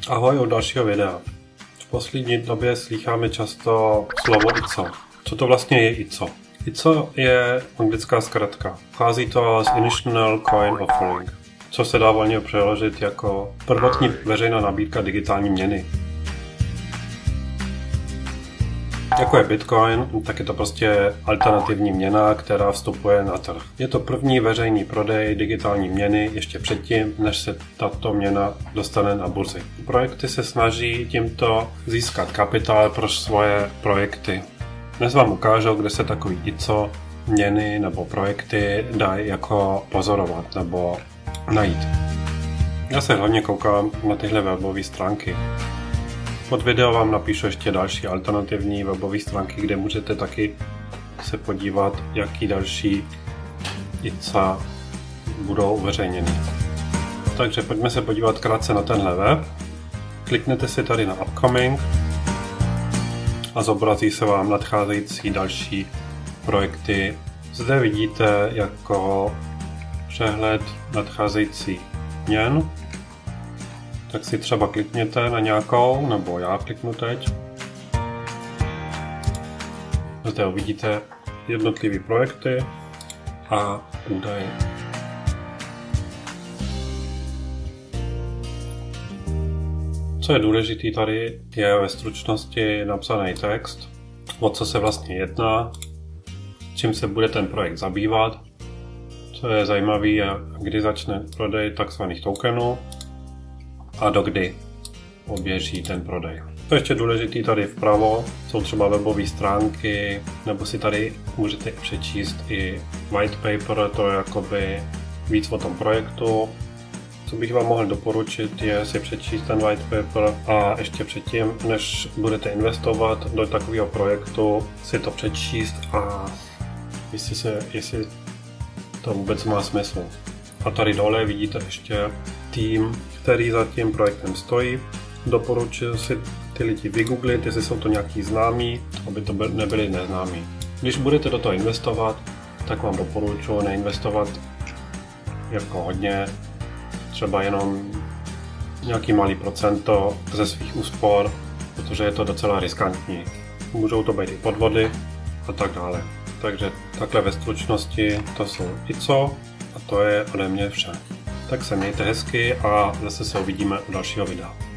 Ahoj u dalšího videa. V poslední době slýcháme často slovo ICO. Co to vlastně je ICO? ICO je anglická zkratka. Pochází to z Initial Coin Offering, co se dá volně přeložit jako prvotní veřejná nabídka digitální měny. Jako je Bitcoin, tak je to prostě alternativní měna, která vstupuje na trh. Je to první veřejný prodej digitální měny ještě předtím, než se tato měna dostane na burzy. Projekty se snaží tímto získat kapitál pro svoje projekty. Dnes vám ukážu, kde se takový ICO měny nebo projekty dají jako pozorovat nebo najít. Já se hlavně koukám na tyhle webové stránky. Pod video vám napíšu ještě další alternativní webové stránky, kde můžete taky se podívat, jaký další ICA budou uveřejněny. Takže pojďme se podívat krátce na tenhle web. Kliknete si tady na Upcoming a zobrazí se vám nadcházející další projekty. Zde vidíte jako přehled nadcházející měn. Tak si třeba klikněte na nějakou, nebo já kliknu teď. Zde uvidíte jednotlivé projekty a údaje. Co je důležité tady, je ve stručnosti napsaný text, o co se vlastně jedná, čím se bude ten projekt zabývat, co je zajímavé, kdy začne prodej takzvaných tokenů a dokdy poběží ten prodej. To je ještě důležitý tady vpravo, jsou třeba webové stránky, nebo si tady můžete přečíst i white paper, to je jakoby víc o tom projektu. Co bych vám mohl doporučit, je si přečíst ten white paper a ještě předtím, než budete investovat do takového projektu, si to přečíst a jestli to vůbec má smysl. A tady dole vidíte ještě tým, který za tím projektem stojí. Doporučuji si ty lidi vygooglit, jestli jsou to nějaký známí, aby to nebyli neznámí. Když budete do toho investovat, tak vám doporučuji neinvestovat jako hodně, třeba jenom nějaký malý procento ze svých úspor, protože je to docela riskantní. Můžou to být i podvody a tak dále. Takže takhle ve stručnosti to jsou ICO a to je ode mě vše. Tak se mějte hezky a zase se uvidíme u dalšího videa.